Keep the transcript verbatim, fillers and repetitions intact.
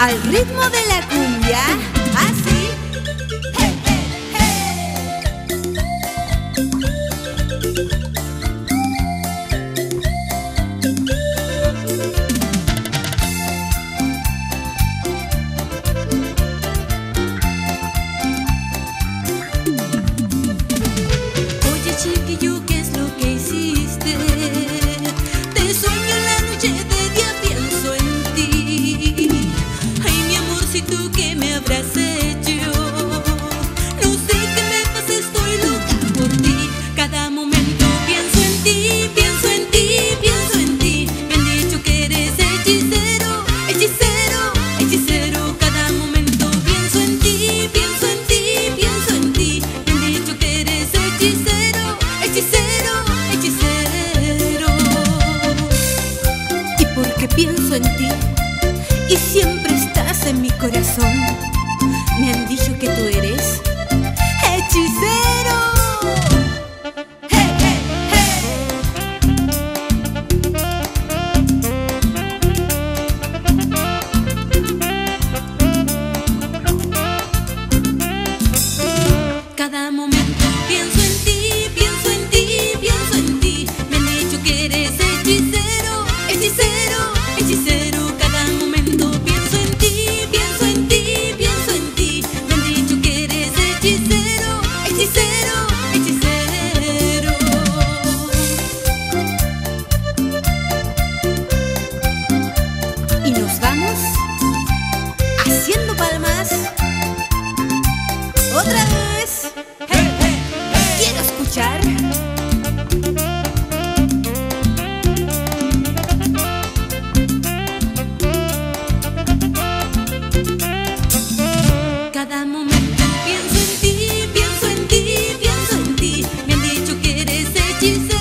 al ritmo de la cumbia, así. Hey, hey, Oye, chiquillo, ¿qué es lo que hiciste? Te sueño en la noche, de día pienso en ti. Ay, mi amorcito, ¿qué me habrás hecho? No sé qué me pasa, estoy loca por ti. Cada momento pienso en ti, pienso en ti, pienso en ti. Me han dicho que eres hechicero, hechicero, hechicero. Cada momento pienso en ti, pienso en ti, pienso en ti. Me han dicho que eres hechicero, hechicero, hechicero. y porque pienso en ti y siempre estás en mi corazón, me han dicho que tú eres hechicero. Hey, hey, Cada momento pienso en ti, pienso en ti, pienso en ti. Me han dicho que eres hechicero, hechicero, hechicero. Cada momento pienso en ti, pienso en ti, pienso en ti. Me han dicho que eres hechicero, hechicero, hechicero. y nos vamos haciendo palmas otra vez. Hey, hey, hey. Quiero escuchar. Cada momento pienso en ti, pienso en ti, pienso en ti. Me han dicho que eres hechicero.